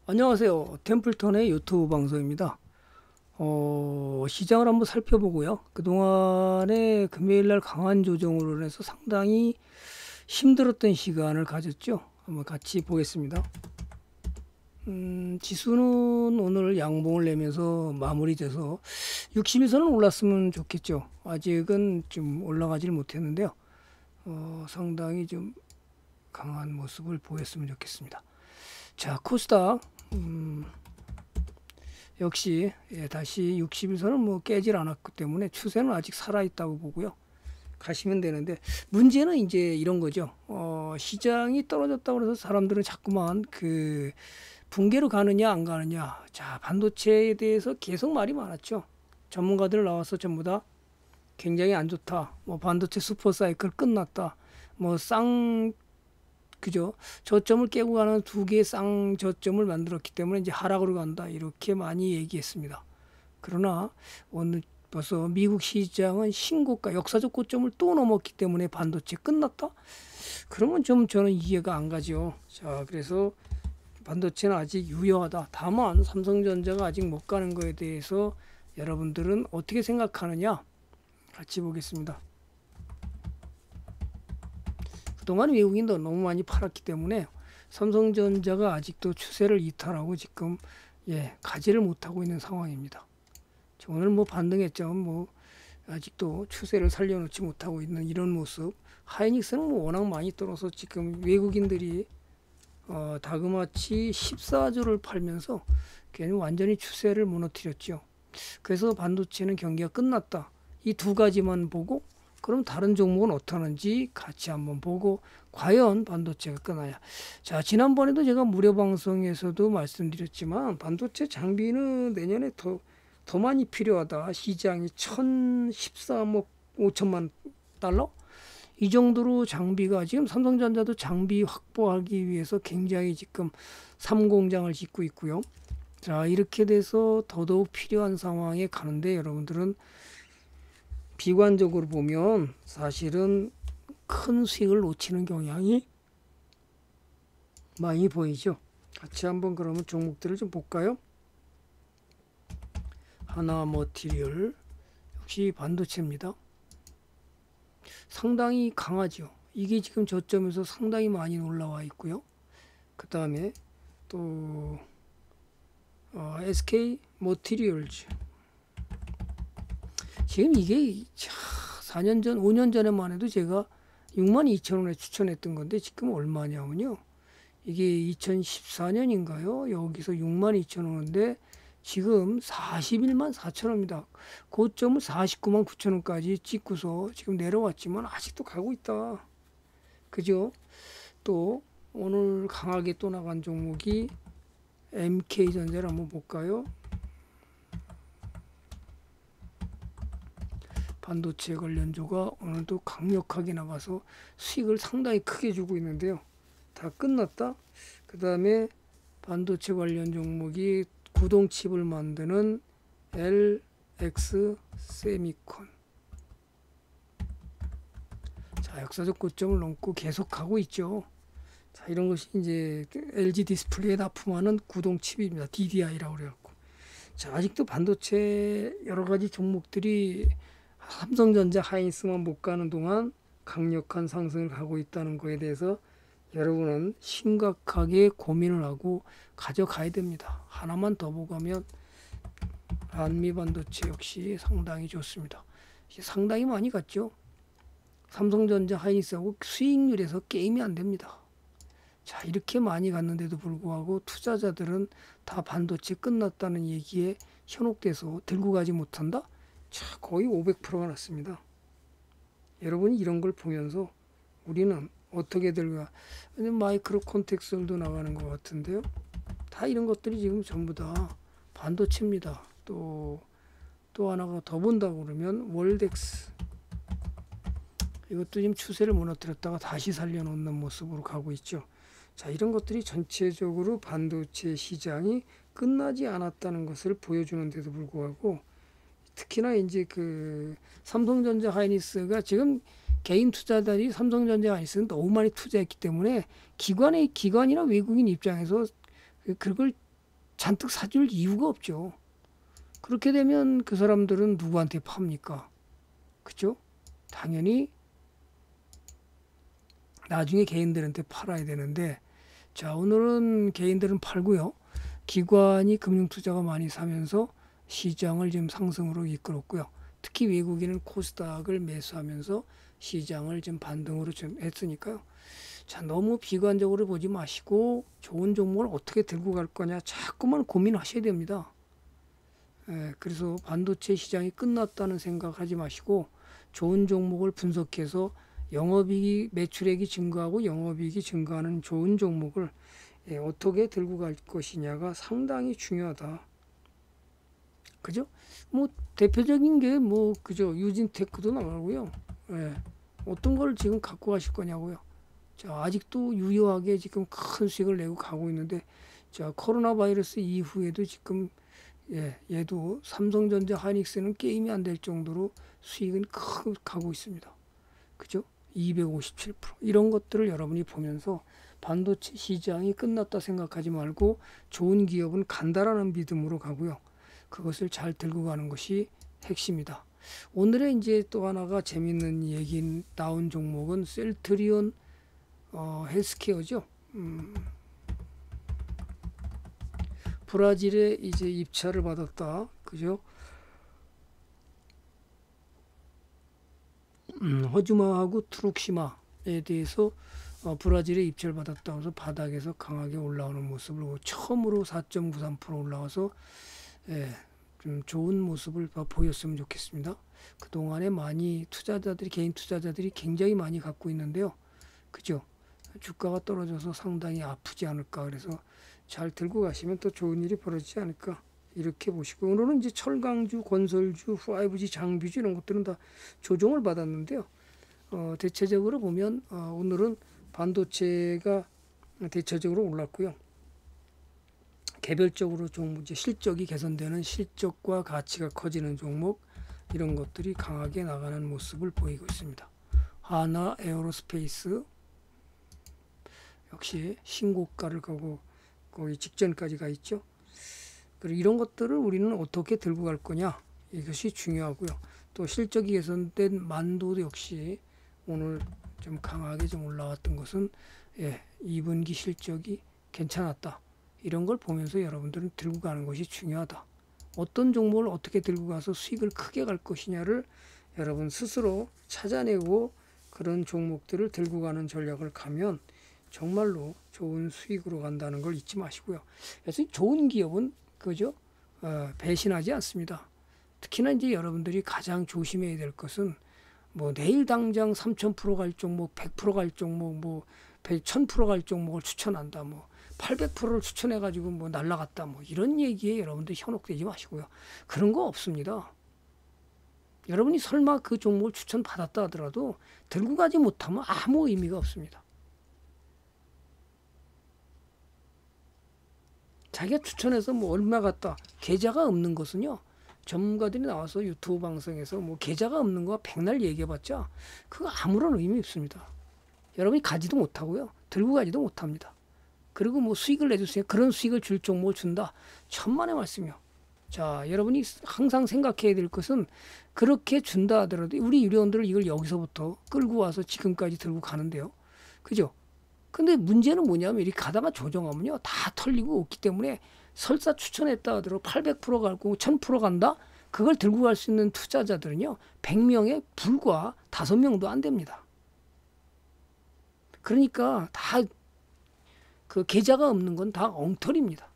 안녕하세요. 템플턴의 유튜브 방송입니다. 시장을 한번 살펴보고요. 그동안에 금요일날 강한 조정으로 인해서 상당히 힘들었던 시간을 가졌죠. 한번 같이 보겠습니다. 지수는 오늘 양봉을 내면서 마무리돼서 60일선은 올랐으면 좋겠죠. 아직은 좀 올라가질 못했는데요. 상당히 좀 강한 모습을 보였으면 좋겠습니다. 자, 코스닥 역시 다시 60일선은 뭐 깨질 않았기 때문에 추세는 아직 살아있다고 보고요. 가시면 되는데 문제는 이제 이런 거죠. 시장이 떨어졌다고 해서 사람들은 자꾸만 그 붕괴로 가느냐 안 가느냐. 자, 반도체에 대해서 계속 말이 많았죠. 전문가들 나와서 전부 다 굉장히 안 좋다. 뭐 반도체 슈퍼 사이클 끝났다. 그죠? 저점을 깨고 가는 두 개의 쌍저점을 만들었기 때문에 이제 하락으로 간다. 이렇게 많이 얘기했습니다. 그러나 오늘 벌써 미국 시장은 신고가 역사적 고점을 또 넘었기 때문에 반도체 끝났다? 그러면 좀 저는 이해가 안 가죠. 자, 그래서 반도체는 아직 유효하다. 다만 삼성전자가 아직 못 가는 거에 대해서 여러분들은 어떻게 생각하느냐? 같이 보겠습니다. 그동안 외국인도 너무 많이 팔았기 때문에 삼성전자가 아직도 추세를 이탈하고 지금 가지를 못하고 있는 상황입니다. 오늘 뭐 반등했죠. 뭐 아직도 추세를 살려놓지 못하고 있는 이런 모습. 하이닉스는 뭐 워낙 많이 떨어서 지금 외국인들이 다그마치 14조를 팔면서 걔는 완전히 추세를 무너뜨렸죠. 그래서 반도체는 경기가 끝났다. 이 두 가지만 보고 그럼 다른 종목은 어떠는지 같이 한번 보고 과연 반도체가 끄나야. 자, 지난번에도 제가 무료 방송에서도 말씀드렸지만 반도체 장비는 내년에 더 많이 필요하다. 시장이 1014억 5천만 달러? 이 정도로 장비가 지금 삼성전자도 장비 확보하기 위해서 굉장히 지금 3공장을 짓고 있고요. 자, 이렇게 돼서 더더욱 필요한 상황에 가는데 여러분들은 비관적으로 보면 사실은 큰 수익을 놓치는 경향이 많이 보이죠. 같이 한번 그러면 종목들을 좀 볼까요? 하나머티리얼 역시 반도체입니다. 상당히 강하죠. 이게 지금 저점에서 상당히 많이 올라와 있고요. 그 다음에 또 SK 머티리얼즈 지금 이게 4년 전, 5년 전에만 해도 제가 62,000원에 추천했던 건데 지금 얼마냐면요. 이게 2014년인가요? 여기서 62,000원인데 지금 41만 4천원입니다. 고점을 49만 9천원까지 찍고서 지금 내려왔지만 아직도 가고 있다. 그죠? 또 오늘 강하게 또 나간 종목이 MK전자를 한번 볼까요? 반도체 관련주가 오늘도 강력하게 나가서 수익을 상당히 크게 주고 있는데요. 다 끝났다. 그 다음에 반도체 관련 종목이 구동칩을 만드는 LX 세미콘. 자, 역사적 고점을 넘고 계속 가고 있죠. 자, 이런 것이 이제 LG 디스플레이에 납품하는 구동칩입니다. DDI라고 그래갖고. 자, 아직도 반도체 여러 가지 종목들이 삼성전자 하이닉스만 못 가는 동안 강력한 상승을 가고 있다는 거에 대해서 여러분은 심각하게 고민을 하고 가져가야 됩니다. 하나만 더 보고 가면 한미반도체 역시 상당히 좋습니다. 상당히 많이 갔죠. 삼성전자 하이닉스하고 수익률에서 게임이 안 됩니다. 자, 이렇게 많이 갔는데도 불구하고 투자자들은 다 반도체 끝났다는 얘기에 현혹돼서 들고 가지 못한다? 자, 거의 500%가 났습니다. 여러분이 이런 걸 보면서 우리는 어떻게 될까? 마이크로 콘텍스도 나가는 것 같은데요. 다 이런 것들이 지금 전부 다 반도체입니다. 또 하나가 더 본다고 그러면 월덱스. 이것도 지금 추세를 무너뜨렸다가 다시 살려놓는 모습으로 가고 있죠. 자, 이런 것들이 전체적으로 반도체 시장이 끝나지 않았다는 것을 보여주는데도 불구하고 특히나 이제 그 삼성전자 하이닉스가 지금 개인 투자자들이 삼성전자 하이닉스는 너무 많이 투자했기 때문에 기관이나 외국인 입장에서 그걸 잔뜩 사줄 이유가 없죠. 그렇게 되면 그 사람들은 누구한테 팝니까? 그죠? 당연히 나중에 개인들한테 팔아야 되는데, 자, 오늘은 개인들은 팔고요. 기관이 금융투자가 많이 사면서 시장을 지금 상승으로 이끌었고요. 특히 외국인은 코스닥을 매수하면서 시장을 지금 반등으로 좀 했으니까요. 자, 너무 비관적으로 보지 마시고 좋은 종목을 어떻게 들고 갈 거냐 자꾸만 고민하셔야 됩니다. 그래서 반도체 시장이 끝났다는 생각하지 마시고 좋은 종목을 분석해서 영업이익이 매출액이 증가하고 영업이익이 증가하는 좋은 종목을 어떻게 들고 갈 것이냐가 상당히 중요하다. 그죠? 뭐 대표적인 게 뭐 그죠? 유진테크도 나가고요. 어떤 걸 지금 갖고 가실 거냐고요. 자, 아직도 유효하게 지금 큰 수익을 내고 가고 있는데, 자, 코로나 바이러스 이후에도 지금 얘도 삼성전자 하이닉스는 게임이 안 될 정도로 수익은 크게 가고 있습니다. 그죠? 257% 이런 것들을 여러분이 보면서 반도체 시장이 끝났다 생각하지 말고 좋은 기업은 간다라는 믿음으로 가고요. 그것을 잘 들고 가는 것이 핵심이다. 오늘의 이제 또 하나가 재밌는 얘기 나온 종목은 셀트리온 헬스케어죠. 브라질에 이제 입찰을 받았다. 그죠? 허즈마하고 트룩시마에 대해서 브라질에 입찰을 받았다 해서 바닥에서 강하게 올라오는 모습을 처음으로 4.93% 올라와서 좀 좋은 모습을 보였으면 좋겠습니다. 그동안에 많이 투자자들이 개인 투자자들이 굉장히 많이 갖고 있는데요. 그죠? 주가가 떨어져서 상당히 아프지 않을까. 그래서 잘 들고 가시면 또 좋은 일이 벌어지지 않을까. 이렇게 보시고 오늘은 이제 철강주, 건설주, 5G, 장비주 이런 것들은 다 조정을 받았는데요. 대체적으로 보면 오늘은 반도체가 대체적으로 올랐고요. 개별적으로 좀 이제 실적이 개선되는 실적과 가치가 커지는 종목 이런 것들이 강하게 나가는 모습을 보이고 있습니다. 하나 에어로스페이스 역시 신고가를 가고 거의 직전까지 가 있죠. 그리고 이런 것들을 우리는 어떻게 들고 갈 거냐 이것이 중요하고요. 또 실적이 개선된 만도도 역시 오늘 좀 강하게 좀 올라왔던 것은 2분기 실적이 괜찮았다. 이런 걸 보면서 여러분들은 들고 가는 것이 중요하다. 어떤 종목을 어떻게 들고 가서 수익을 크게 갈 것이냐를 여러분 스스로 찾아내고 그런 종목들을 들고 가는 전략을 가면 정말로 좋은 수익으로 간다는 걸 잊지 마시고요. 그래서 좋은 기업은 그죠? 배신하지 않습니다. 특히나 이제 여러분들이 가장 조심해야 될 것은 뭐 내일 당장 3000% 갈 종목, 100% 갈 종목, 뭐 1000% 갈 종목을 추천한다. 뭐 800%를 추천해가지고 뭐 날라갔다. 뭐 이런 얘기에 여러분들 현혹되지 마시고요. 그런 거 없습니다. 여러분이 설마 그 종목을 추천받았다 하더라도 들고 가지 못하면 아무 의미가 없습니다. 자기가 추천해서 뭐 얼마 갔다 계좌가 없는 것은요. 전문가들이 나와서 유튜브 방송에서 뭐 계좌가 없는 거 백날 얘기해봤자 그거 아무런 의미 없습니다. 여러분이 가지도 못하고요. 들고 가지도 못합니다. 그리고 뭐 수익을 내주세요. 그런 수익을 줄 종목을 준다. 천만의 말씀이요. 자, 여러분이 항상 생각해야 될 것은 그렇게 준다 하더라도 우리 유료원들을 이걸 여기서부터 끌고 와서 지금까지 들고 가는데요. 그죠? 근데 문제는 뭐냐면 이렇게 가다가 조정하면요. 다 털리고 없기 때문에 설사 추천했다 하더라도 800% 갈고 1000% 간다? 그걸 들고 갈 수 있는 투자자들은요. 100명에 불과 5명도 안 됩니다. 그러니까 다 그 계좌가 없는 건 다 엉터리입니다.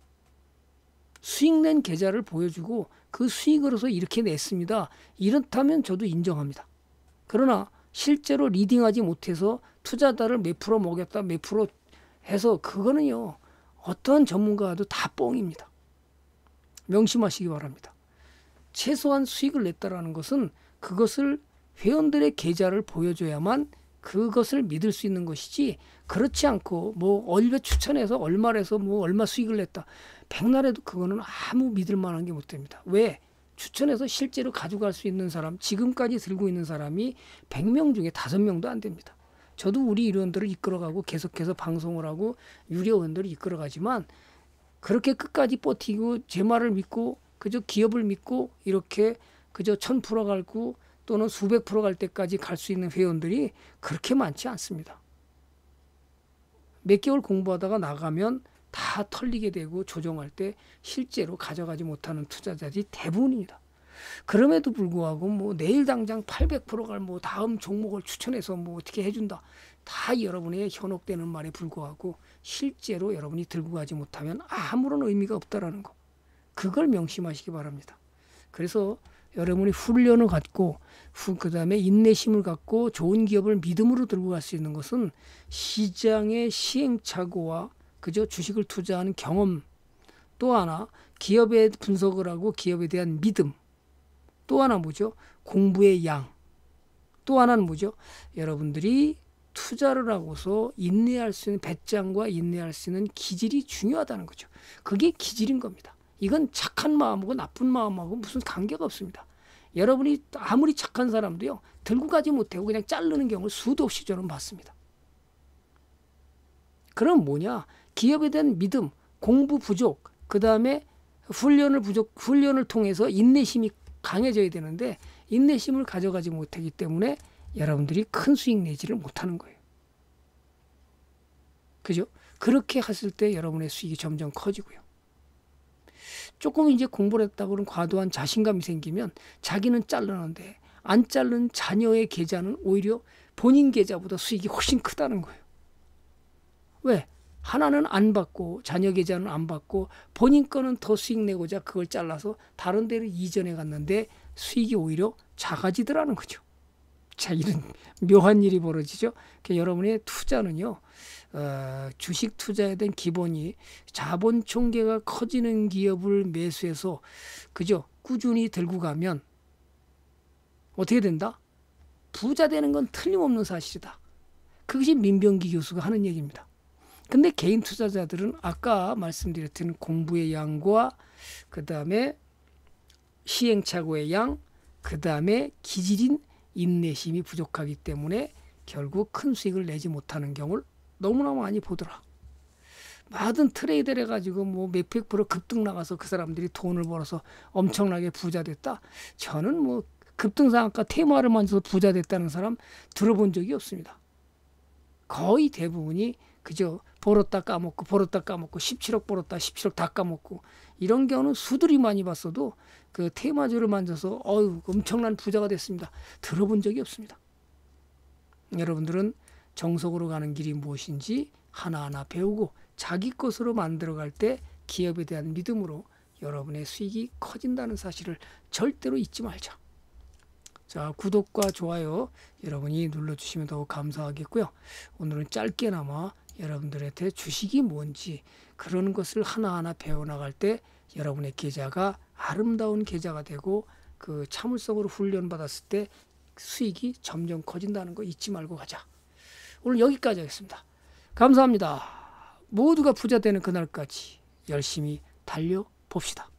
수익 낸 계좌를 보여주고 그 수익으로서 이렇게 냈습니다. 이렇다면 저도 인정합니다. 그러나 실제로 리딩하지 못해서 투자자를 몇 프로 먹였다 몇 프로 해서 그거는요. 어떤 전문가도 다 뻥입니다. 명심하시기 바랍니다. 최소한 수익을 냈다라는 것은 그것을 회원들의 계좌를 보여줘야만 그것을 믿을 수 있는 것이지 그렇지 않고 뭐 얼마 추천해서 얼마래서 뭐 얼마 수익을 냈다. 백날에도 그거는 아무 믿을 만한 게 못 됩니다. 왜? 추천해서 실제로 가져갈 수 있는 사람 지금까지 들고 있는 사람이 100명 중에 5명도 안 됩니다. 저도 우리 유료원들을 이끌어가고 계속해서 방송을 하고 유료원들을 이끌어가지만 그렇게 끝까지 버티고 제 말을 믿고 그저 기업을 믿고 이렇게 그저 1000% 갈고 또는 수백 프로 갈 때까지 갈 수 있는 회원들이 그렇게 많지 않습니다. 몇 개월 공부하다가 나가면 다 털리게 되고 조정할 때 실제로 가져가지 못하는 투자자들이 대부분입니다. 그럼에도 불구하고 뭐 내일 당장 800% 갈 뭐 다음 종목을 추천해서 뭐 어떻게 해준다. 다 여러분의 현혹되는 말에 불구하고 실제로 여러분이 들고 가지 못하면 아무런 의미가 없다라는 거. 그걸 명심하시기 바랍니다. 그래서 여러분이 훈련을 갖고 그다음에 인내심을 갖고 좋은 기업을 믿음으로 들고 갈 수 있는 것은 시장의 시행착오와 그저 주식을 투자하는 경험, 또 하나 기업의 분석을 하고 기업에 대한 믿음, 또 하나 뭐죠? 공부의 양, 또 하나는 뭐죠? 여러분들이 투자를 하고서 인내할 수 있는 배짱과 인내할 수 있는 기질이 중요하다는 거죠. 그게 기질인 겁니다. 이건 착한 마음하고 나쁜 마음하고 무슨 관계가 없습니다. 여러분이 아무리 착한 사람도요, 들고 가지 못하고 그냥 자르는 경우를 수도 없이 저는 봤습니다. 그럼 뭐냐? 기업에 대한 믿음, 공부 부족, 그 다음에 훈련을 통해서 인내심이 강해져야 되는데 인내심을 가져가지 못하기 때문에 여러분들이 큰 수익 내지를 못하는 거예요. 그죠? 그렇게 했을 때 여러분의 수익이 점점 커지고요. 조금 이제 공부를 했다고 그런 과도한 자신감이 생기면 자기는 자르는데 안 자른 자녀의 계좌는 오히려 본인 계좌보다 수익이 훨씬 크다는 거예요. 왜? 하나는 안 받고 자녀 계좌는 안 받고 본인 거는 더 수익 내고자 그걸 잘라서 다른 데를 이전해 갔는데 수익이 오히려 작아지더라는 거죠. 자, 이런 묘한 일이 벌어지죠. 여러분의 투자는요, 주식 투자에 대한 기본이 자본 총계가 커지는 기업을 매수해서 그죠? 꾸준히 들고 가면 어떻게 된다? 부자 되는 건 틀림없는 사실이다. 그것이 민병기 교수가 하는 얘기입니다. 근데 개인 투자자들은 아까 말씀드렸던 공부의 양과 그 다음에 시행착오의 양, 그 다음에 기질인 인내심이 부족하기 때문에 결국 큰 수익을 내지 못하는 경우를 너무나 많이 보더라. 많은 트레이더를 해가지고 뭐 몇백 프로 급등 나가서 그 사람들이 돈을 벌어서 엄청나게 부자 됐다. 저는 뭐 급등상한가 테마를 만져서 부자 됐다는 사람 들어본 적이 없습니다. 거의 대부분이 그저 벌었다 까먹고 17억 벌었다 17억 다 까먹고 이런 경우는 수두리 많이 봤어도 그 테마주를 만져서 엄청난 부자가 됐습니다. 들어본 적이 없습니다. 여러분들은 정석으로 가는 길이 무엇인지 하나하나 배우고 자기 것으로 만들어갈 때 기업에 대한 믿음으로 여러분의 수익이 커진다는 사실을 절대로 잊지 말자. 자, 구독과 좋아요 여러분이 눌러주시면 더욱 감사하겠고요. 오늘은 짧게나마 여러분들한테 주식이 뭔지 그런 것을 하나하나 배워나갈 때 여러분의 계좌가 아름다운 계좌가 되고 그 참을성으로 훈련받았을 때 수익이 점점 커진다는 거 잊지 말고 가자. 오늘 여기까지 하겠습니다. 감사합니다. 모두가 부자 되는 그날까지 열심히 달려봅시다.